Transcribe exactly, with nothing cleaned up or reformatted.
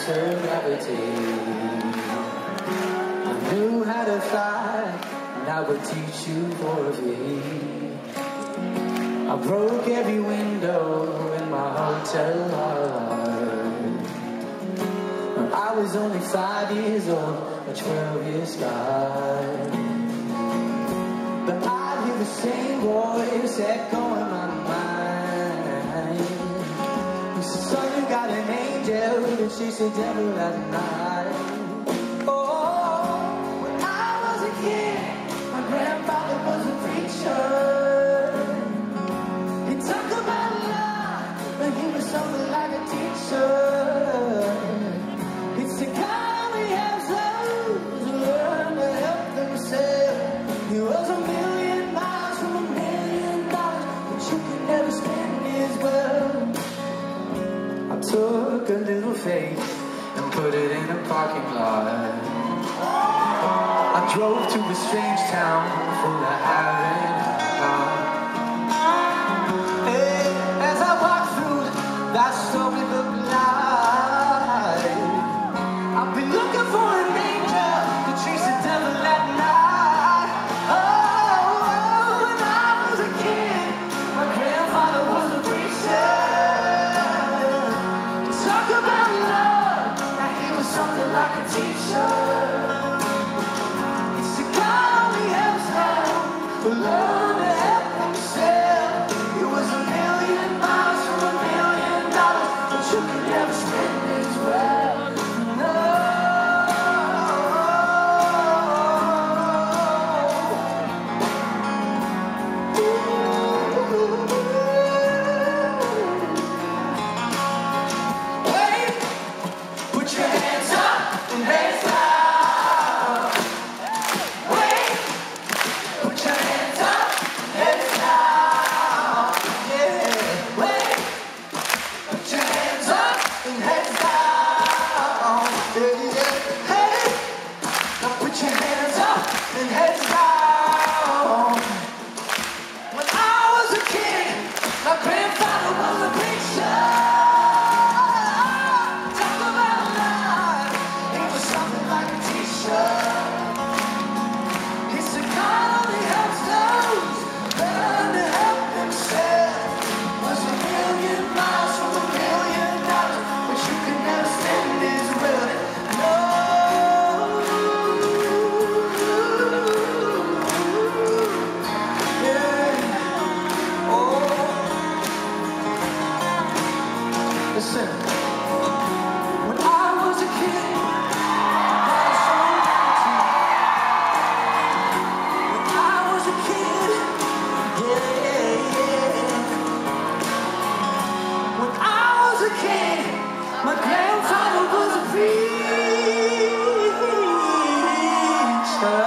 of gravity. I knew how to fly, and I would teach you for free. I broke every window in my hotel heart. When I was only five years old, a twelve year scar. But I hear the same voice echo in my mind. He said, son, you got an angel, and she's the devil at night. Oh, when I was a kid, my grandfather was a preacher. He talked about love, but he was something like a teacher. It's the kind we have those who learn to help themselves. He was a million miles from a million dollars, but you can never spend his wealth. I took a little faith and put it in a parking lot. I drove to a strange town full of having heart. Hey, as I walked through that story looked like I've been looking for an angel to chase the devil at night. Oh, when I was a kid, my grandfather was a preacher. Talk about love, now he was something like a teacher. It's the God we have found, who learned to help himself. He was a million miles from a million dollars, but you could never spend his wealth. No. Wait, put your hands up and hands down. Wait, put your hands up and hands down. Yeah, wait, put your hands up and hands down. Yeah, yeah. Hey, now put your hands up and hands down. When I was a kid, my grandfather was a preacher. Talk about love, he was something like a t-shirt. He's the God only helps those learn to help themselves. Was a million miles from a million dollars, but you could never spend his wealth. No. Yeah. Oh. Listen. When I was a kid, I was so empty. When I was a kid, yeah, yeah. When I was a kid, my grandfather was a preacher.